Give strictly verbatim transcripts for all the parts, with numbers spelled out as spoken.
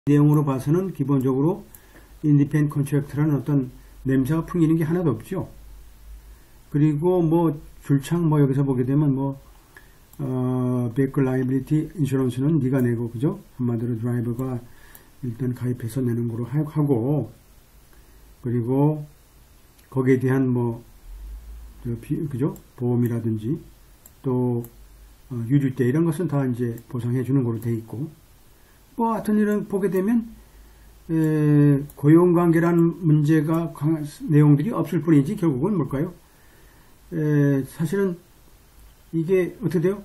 내용으로 봐서는 기본적으로 인디펜던트 컨트랙터라는 어떤 냄새가 풍기는 게 하나도 없죠. 그리고 뭐 줄창 뭐 여기서 보게 되면 뭐 어, 베이클 라이빌리티 인슈런스는 네가 내고, 그죠? 한마디로 드라이버가 일단 가입해서 내는 거로 하고, 그리고 거기에 대한 뭐 저 비, 그죠? 보험이라든지 또 어, 유류세 이런 것은 다 이제 보상해 주는 거로 돼 있고, 뭐 하여튼 이런 보게 되면 에, 고용관계라는 문제가 강한 내용들이 없을 뿐이지 결국은 뭘까요? 에, 사실은 이게 어떻게 돼요?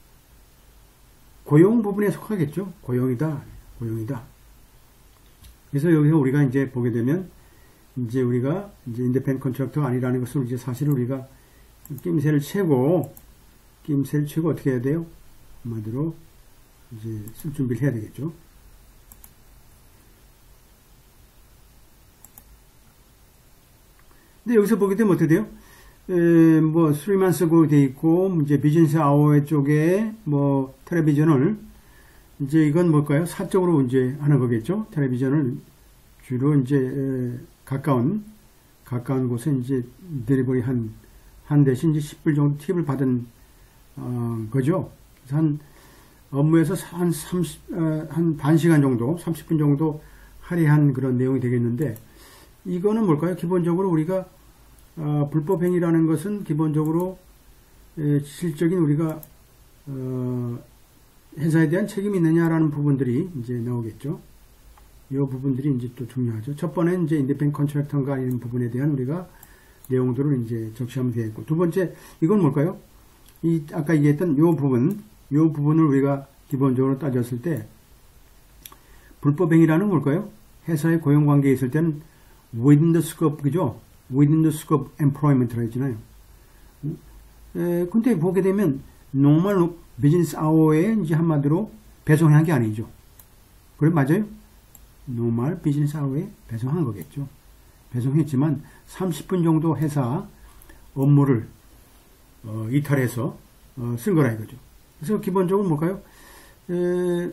고용 부분에 속하겠죠. 고용이다, 고용이다. 그래서 여기서 우리가 이제 보게 되면 이제 우리가 이제 인디펜던트 컨트랙터가 아니라는 것을 이제 사실 우리가 낌새를 채고 낌새를 채고 어떻게 해야 돼요? 한마디로 이제 쓸 준비를 해야 되겠죠. 근데 여기서 보게 되면 어떻게 돼요? 에, 뭐, three months ago 돼 있고, 이제 비즈니스 아워 쪽에 뭐, 텔레비전을, 이제 이건 뭘까요? 사적으로 이제 하는 거겠죠? 텔레비전을 주로 이제, 에, 가까운, 가까운 곳에 이제 딜리버리 한, 한 대신 이제 십 불 정도 팁을 받은, 어, 거죠. 그래서 한, 업무에서 한 삼십, 어, 한 반 시간 정도, 삼십 분 정도 할애한 그런 내용이 되겠는데, 이거는 뭘까요? 기본적으로 우리가 어, 불법행위라는 것은 기본적으로 에, 실질적인 우리가 어, 회사에 대한 책임이 있느냐라는 부분들이 이제 나오겠죠. 이 부분들이 이제 또 중요하죠. 첫 번째는 이제 인디펜던트 컨트랙터인가 이런 부분에 대한 우리가 내용들을 이제 적시하면 되겠고, 두 번째 이건 뭘까요? 이 아까 얘기했던 이 부분, 이 부분을 우리가 기본적으로 따졌을 때 불법행위라는 뭘까요? 회사의 고용관계에 있을 때는 within the scope, 그죠? within the scope employment라고 했잖아요. 에, 근데 보게 되면 normal business hour에 이제 한마디로 배송한 게 아니죠. 그래, 맞아요? normal business hour에 배송한 거겠죠. 배송했지만 삼십 분 정도 회사 업무를 어, 이탈해서 어, 쓴 거라 이거죠. 그래서 기본적으로 뭘까요? 에,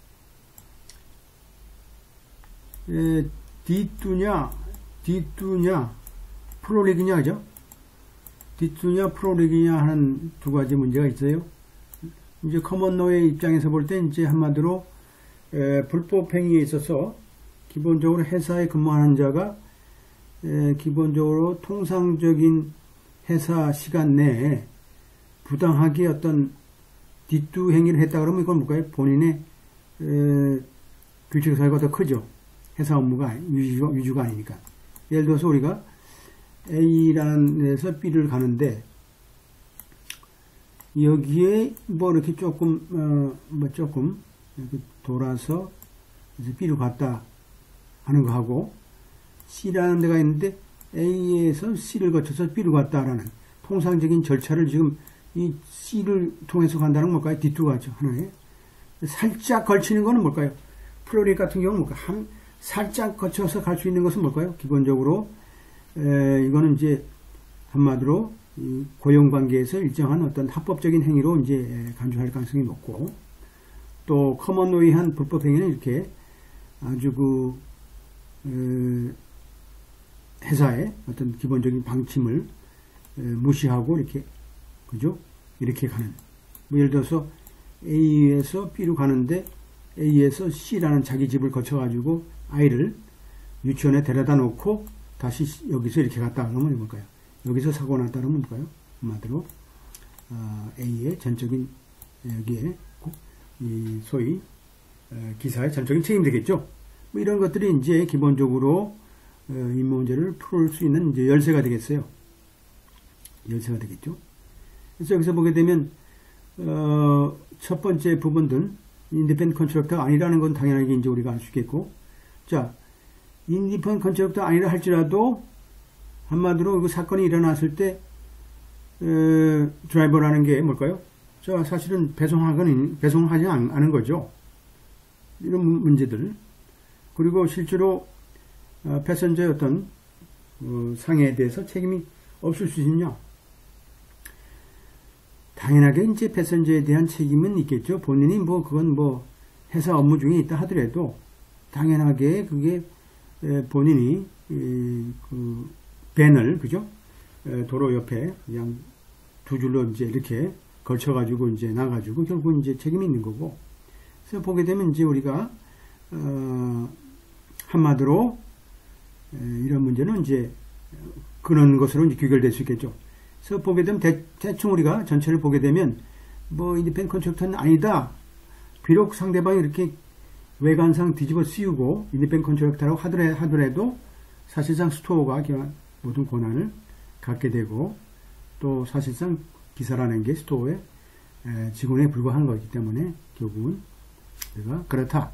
에, 디투냐, 디투냐, 프로리그냐, 그죠? 디투냐, 프로리그냐 하는 두 가지 문제가 있어요. 이제 커먼노의 입장에서 볼 때 이제 한마디로 에, 불법행위에 있어서 기본적으로 회사에 근무하는 자가 에, 기본적으로 통상적인 회사 시간 내에 부당하게 어떤 뒷두 행위를 했다 그러면 이건 뭘까요? 본인의 에, 규칙 사유가 더 크죠. 회사 업무가 유주가, 유주가 아니니까. 예를 들어서 우리가 A라는 데서 B를 가는데 여기에 뭐 이렇게 조금 어, 뭐 조금 이렇게 돌아서 이제 B로 갔다 하는 거 하고, C라는 데가 있는데 A에서 C를 거쳐서 B로 갔다라는 통상적인 절차를 지금 이 C를 통해서 간다는 건 뭘까요? 뒷두가죠. 하나에 살짝 걸치는 거는 뭘까요? 프로리 같은 경우는 뭘까요? 한 살짝 거쳐서 갈 수 있는 것은 뭘까요? 기본적으로 에, 이거는 이제 한마디로 이 고용관계에서 일정한 어떤 합법적인 행위로 이제 간주할 가능성이 높고, 또 커먼노이한 불법 행위는 이렇게 아주 그 에, 회사의 어떤 기본적인 방침을 에, 무시하고 이렇게, 그죠? 이렇게 가는. 뭐 예를 들어서 A에서 B로 가는데 A에서 C라는 자기 집을 거쳐가지고 아이를 유치원에 데려다 놓고 다시 여기서 이렇게 갔다 그러면 뭘까요? 여기서 사고 났다 그러면 뭘까요? 한마디로 어, A의 전적인 여기에 이 소위 어, 기사의 전적인 책임이 되겠죠. 뭐 이런 것들이 이제 기본적으로 어, 이 문제를 풀 수 있는 이제 열쇠가 되겠어요. 열쇠가 되겠죠. 그래서 여기서 보게 되면 어, 첫 번째 부분들 인디펜던트 컨트랙터가 아니라는 건 당연하게 이제 우리가 알 수 있겠고, 자, 인디펜던트 컨트랙터 아니라 할지라도 한마디로 그 사건이 일어났을 때 에, 드라이버라는 게 뭘까요? 자, 사실은 배송하건 배송하지 않은 거죠. 이런 문제들. 그리고 실제로 어, 패선저의 어떤 어, 상해에 대해서 책임이 없을 수 있냐? 당연하게 이제 패선저에 대한 책임은 있겠죠. 본인이 뭐 그건 뭐 회사 업무 중에 있다 하더라도 당연하게 그게 에, 본인이 에, 그 밴을 그죠? 에, 도로 옆에 그냥 두 줄로 이제 이렇게 걸쳐가지고 이제 나가지고 결국 이제 책임이 있는 거고. 그래서 보게 되면 이제 우리가 어, 한마디로 에, 이런 문제는 이제 그런 것으로 이제 귀결될 수 있겠죠. 그래서 보게 되면 대, 대충 우리가 전체를 보게 되면 뭐 인디펜던트 컨트랙터는 아니다. 비록 상대방이 이렇게 외관상 뒤집어 씌우고 인디펜던트 컨트랙터라고 하더라, 하더라도 사실상 스토어가 모든 권한을 갖게 되고 또 사실상 기사라는 게 스토어의 직원에 불과한 거기 때문에 결국은 우리가 그렇다.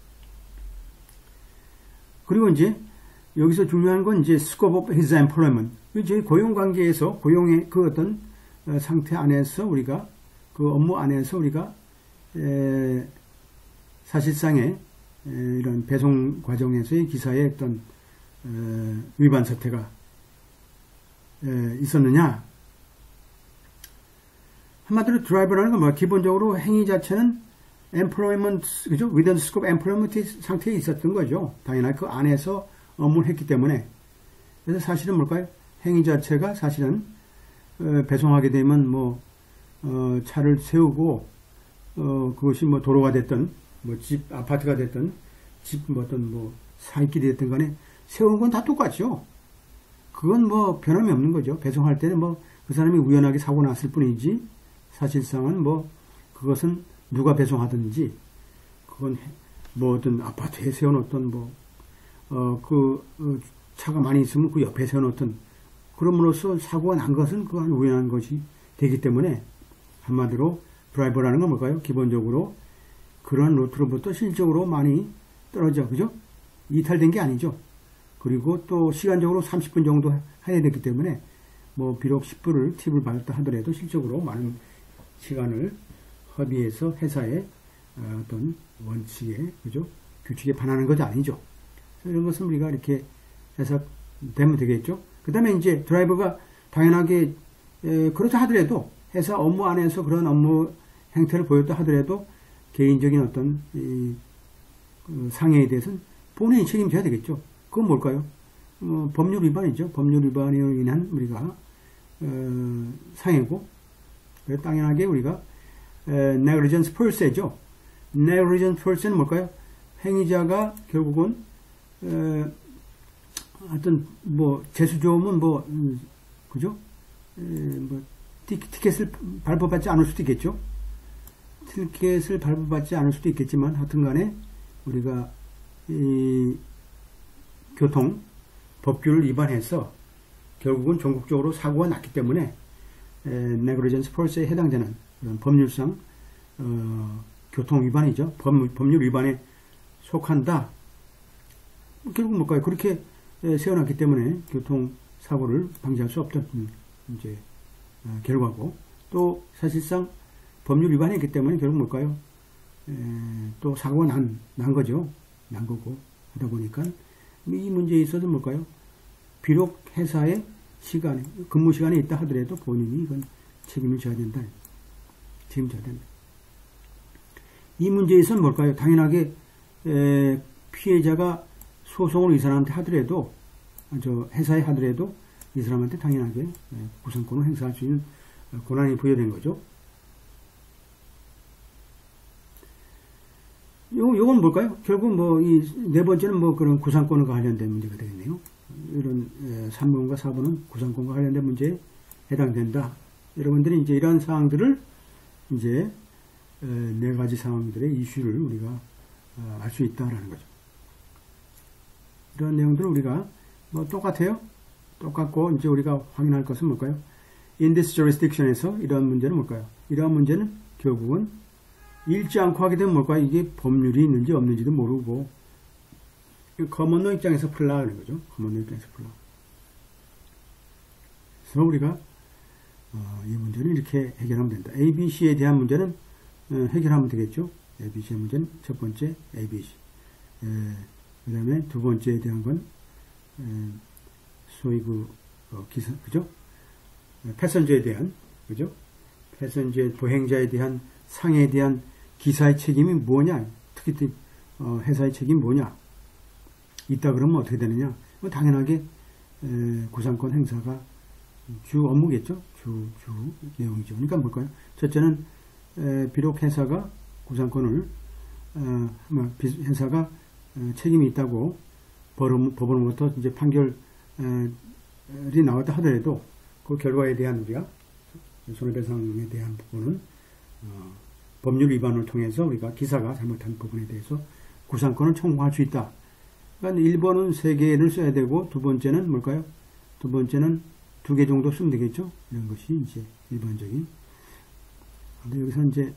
그리고 이제 여기서 중요한 건 이제 scope of his employment. 저희 고용 관계에서 고용의 그 어떤 상태 안에서 우리가 그 업무 안에서 우리가 에, 사실상의 에, 이런 배송 과정에서의 기사의 어떤 에, 위반 사태가 에, 있었느냐? 한마디로 드라이버라는 건 뭐 기본적으로 행위 자체는 employment 그죠? within scope employment 상태에 있었던 거죠. 당연히 그 안에서 업무를 했기 때문에. 그래서 사실은 뭘까요? 행위 자체가 사실은 어, 배송하게 되면 뭐 어, 차를 세우고 어, 그것이 뭐 도로가 됐든 뭐 집 아파트가 됐든 집 뭐 어떤 뭐 사입길이 됐든 간에 세우는 건 다 똑같죠. 그건 뭐 변함이 없는 거죠. 배송할 때는 뭐 그 사람이 우연하게 사고 났을 뿐이지 사실상은 뭐 그것은 누가 배송하든지 그건 뭐 어떤 아파트에 세워놓던 뭐 어, 그 어, 차가 많이 있으면 그 옆에 세워놓던 그럼으로써 사고가 난 것은 그건 우연한 것이 되기 때문에 한마디로 드라이버라는 건 뭘까요? 기본적으로 그런 루트로부터 실적으로 많이 떨어져, 그죠? 이탈된 게 아니죠. 그리고 또 시간적으로 삼십 분 정도 해야 되기 때문에 뭐 비록 십 불을 팁을 받았다 하더라도 실적으로 많은 시간을 허비해서 회사의 어떤 원칙에, 그죠? 규칙에 반하는 것이 아니죠. 이런 것은 우리가 이렇게 해석되면 되겠죠. 그 다음에 이제 드라이버가 당연하게 에, 그렇다 하더라도 회사 업무 안에서 그런 업무 행태를 보였다 하더라도 개인적인 어떤 이, 그 상해에 대해서는 본인이 책임져야 되겠죠. 그건 뭘까요? 어, 법률 위반이죠. 법률 위반으로 인한 우리가 어, 상해고 그래서 당연하게 우리가 에, negligence per se죠. negligence per se는 뭘까요? 행위자가 결국은 에, 하여튼 뭐 재수 좋으면 뭐 음, 그죠? 에, 뭐 티, 티켓을 발부받지 않을 수도 있겠죠. 티켓을 발부받지 않을 수도 있겠지만 하여튼간에 우리가 이 교통 법규를 위반해서 결국은 전국적으로 사고가 났기 때문에 negligence per se에 해당되는 그런 법률상 어, 교통 위반이죠. 법, 법률 위반에 속한다. 결국 뭘까요? 그렇게 세워놨기 때문에 교통사고를 방지할 수 없던 이제 어, 결과고 또 사실상 법률 위반했기 때문에 결국 뭘까요? 에, 또 사고가 난, 난 거죠. 난 거고 하다 보니까 이 문제에 있어서 뭘까요? 비록 회사의 시간에 근무 시간에 있다 하더라도 본인이 이건 책임을 져야 된다. 책임져야 된다. 이 문제에 있어서는 뭘까요? 당연하게 에, 피해자가 소송을 이 사람한테 하더라도 저 회사에 하더라도 이 사람한테 당연하게 구상권을 행사할 수 있는 권한이 부여된 거죠. 요, 요건 뭘까요? 결국 뭐, 이, 네 번째는 뭐 그런 구상권과 관련된 문제가 되겠네요. 이런, 에, 삼 번과 사 번은 구상권과 관련된 문제에 해당된다. 여러분들이 이제 이러한 사항들을 이제, 에, 네 가지 사항들의 이슈를 우리가 어, 알 수 있다라는 거죠. 이런 내용들을 우리가 뭐 똑같아요. 똑같고, 이제 우리가 확인할 것은 뭘까요? In this jurisdiction에서 이런 문제는 뭘까요? 이러한 문제는 결국은 읽지 않고 하게 되면 뭘까요? 이게 법률이 있는지 없는지도 모르고, 커먼노 입장에서 풀라는 거죠. 커먼노 입장에서 풀라. 그래서 우리가, 어, 이 문제는 이렇게 해결하면 된다. A, B, C에 대한 문제는 어, 해결하면 되겠죠. A, B, C의 문제는 첫 번째, A, B, C. 그 다음에 두 번째에 대한 건, 에, 소위 그, 어, 기사, 그죠? 패선저에 대한, 그죠? 패선저의 보행자에 대한 상해에 대한 기사의 책임이 뭐냐? 특히 어, 회사의 책임이 뭐냐? 있다 그러면 어떻게 되느냐? 뭐 당연하게 에, 구상권 행사가 주 업무겠죠. 주, 주 내용이죠. 그러니까 뭘까요? 첫째는 에, 비록 회사가 구상권을 어, 뭐, 회사가 어, 책임이 있다고 법원, 법원으로부터 이제 판결이 나왔다 하더라도 그 결과에 대한 우리가 손해배상에 대한 부분은 어, 법률 위반을 통해서 우리가 기사가 잘못한 부분에 대해서 구상권을 청구할 수 있다. 그러니까 일 번은 세 개를 써야 되고 두 번째는 뭘까요? 두 번째는 두 개 정도 쓰면 되겠죠? 이런 것이 이제 일반적인. 근데 여기서 이제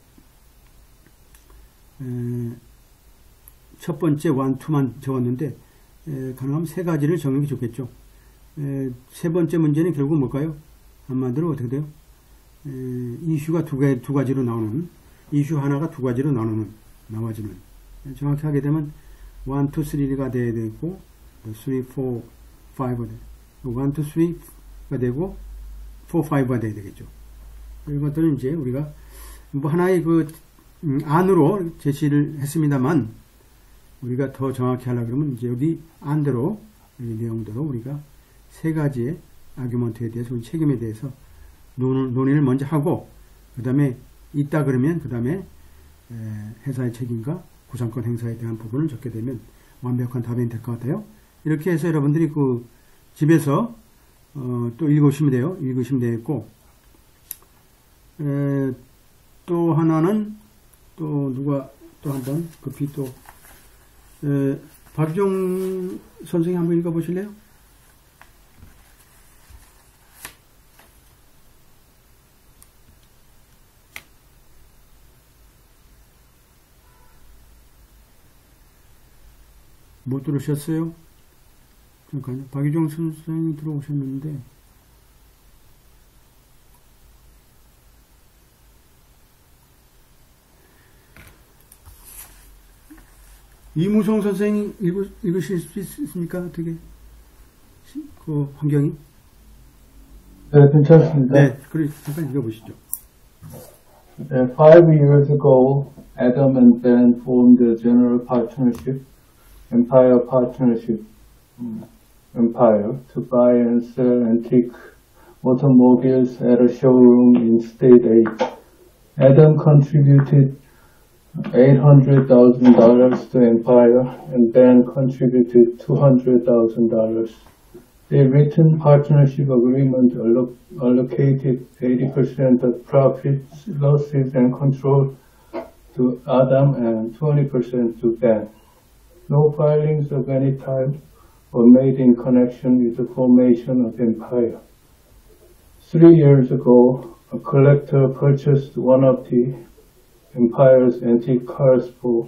에, 첫 번째 원투만 적었는데 에, 가능하면 세 가지를 적는 게 좋겠죠. 에, 세 번째 문제는 결국 뭘까요? 한마디로 어떻게 돼요? 에, 이슈가 두, 개, 두 가지로 나오는, 이슈 하나가 두 가지로 나오는, 나와지는. 정확히 하게 되면 일, 이, 삼가 돼야 되고 삼, 사, 오가 돼. 일, 이, 삼가 되고 사, 오가 돼야 되겠죠. 이런 것들은 이제 우리가 뭐 하나의 그 음, 안으로 제시를 했습니다만 우리가 더 정확히 하려고 그러면 이제 여기 안대로 내용대로 우리가 세 가지의 아규먼트에 대해서 책임에 대해서 논, 논의를 먼저 하고 그 다음에 있다 그러면 그 다음에 회사의 책임과 구상권 행사에 대한 부분을 적게 되면 완벽한 답이 될 것 같아요. 이렇게 해서 여러분들이 그 집에서 어, 또 읽으시면 돼요. 읽으시면 되겠고 에, 또 하나는 또 누가 또 한번 급히 또 에, 박유정 선생님 한번 읽어보실래요? 못 들으셨어요? 잠깐요. 박유정 선생님 들어오셨는데 이무성 선생님 읽으, 읽으실 수 있습니까? 어떻게 그 환경이? 네, 괜찮습니다. 네, 그래 잠깐 읽어보시죠. Uh, five years ago, Adam and Ben formed a general partnership, Empire Partnership, um, Empire, to buy and sell antique automobiles at a showroom in State eight. Adam contributed eight hundred thousand dollars to Empire, and Ben contributed two hundred thousand dollars. The written partnership agreement alloc allocated eighty percent of profits, losses, and control to Adam and twenty percent to Ben. No filings of any type were made in connection with the formation of Empire. Three years ago, a collector purchased one of the Empire's antique cars for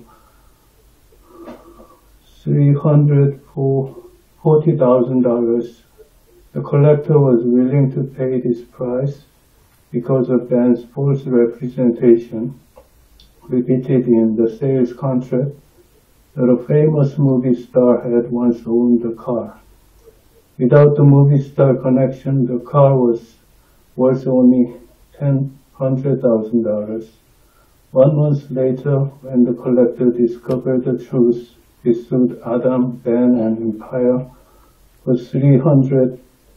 three hundred forty thousand dollars. The collector was willing to pay this price because of Ben's false representation repeated in the sales contract that a famous movie star had once owned the car. Without the movie star connection, the car was worth only ten hundred thousand dollars. One month later, when the collector discovered the truth, he sued Adam, Ben, and Empire for three hundred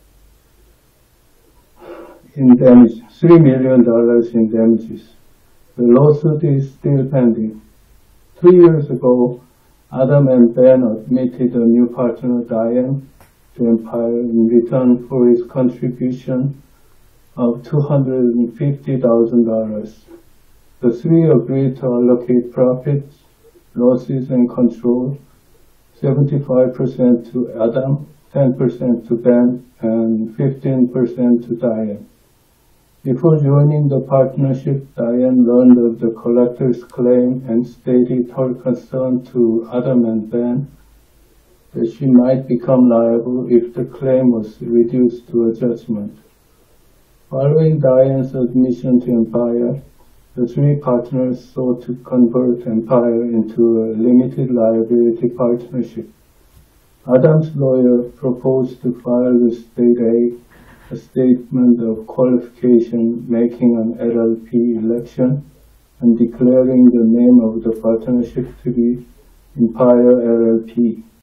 in damage, three million dollars in damages. The lawsuit is still pending. Two years ago, Adam and Ben admitted a new partner, Diane, to Empire in return for his contribution of two hundred fifty thousand dollars. The three agreed to allocate profits, losses, and control, seventy-five percent to Adam, ten percent to Ben, and fifteen percent to Diane. Before joining the partnership, Diane learned of the collector's claim and stated her concern to Adam and Ben that she might become liable if the claim was reduced to a judgment. Following Diane's admission to Empire, the three partners sought to convert Empire into a limited liability partnership. Adam's lawyer proposed to file with State A a statement of qualification making an L L P election and declaring the name of the partnership to be Empire L L P.